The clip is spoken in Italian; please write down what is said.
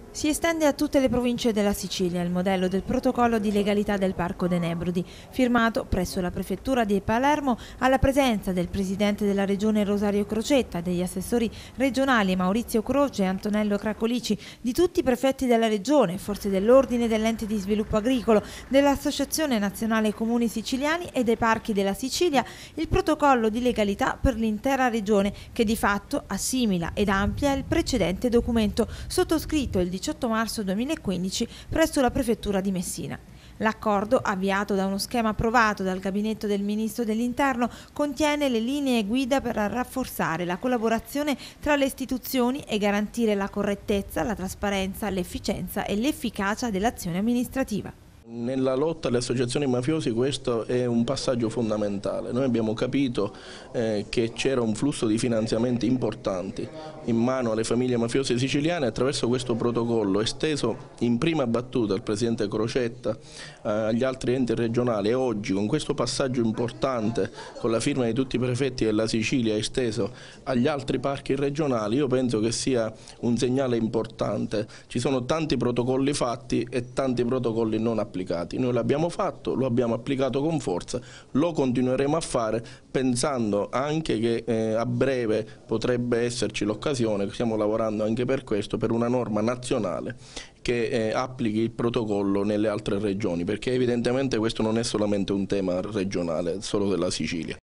Si estende a tutte le province della Sicilia il modello del protocollo di legalità del Parco dei Nebrodi, firmato presso la prefettura di Palermo alla presenza del presidente della regione Rosario Crocetta, degli assessori regionali Maurizio Croce e Antonello Cracolici, di tutti i prefetti della regione, forze dell'ordine dell'ente di sviluppo agricolo, dell'Associazione Nazionale Comuni Siciliani e dei Parchi della Sicilia, il protocollo di legalità per l'intera regione che di fatto assimila ed amplia il precedente documento sottoscritto il 18 marzo 2015 presso la prefettura di Messina. L'accordo, avviato da uno schema approvato dal gabinetto del ministro dell'Interno, contiene le linee guida per rafforzare la collaborazione tra le istituzioni e garantire la correttezza, la trasparenza, l'efficienza e l'efficacia dell'azione amministrativa. Nella lotta alle associazioni mafiose questo è un passaggio fondamentale. Noi abbiamo capito che c'era un flusso di finanziamenti importanti in mano alle famiglie mafiose siciliane. Attraverso questo protocollo esteso in prima battuta al Presidente Crocetta, agli altri enti regionali, e oggi con questo passaggio importante con la firma di tutti i prefetti della Sicilia esteso agli altri parchi regionali, io penso che sia un segnale importante. Ci sono tanti protocolli fatti e tanti protocolli non applicati. Noi l'abbiamo fatto, lo abbiamo applicato con forza, lo continueremo a fare pensando anche che a breve potrebbe esserci l'occasione, stiamo lavorando anche per questo, per una norma nazionale che applichi il protocollo nelle altre regioni, perché evidentemente questo non è solamente un tema regionale, solo della Sicilia.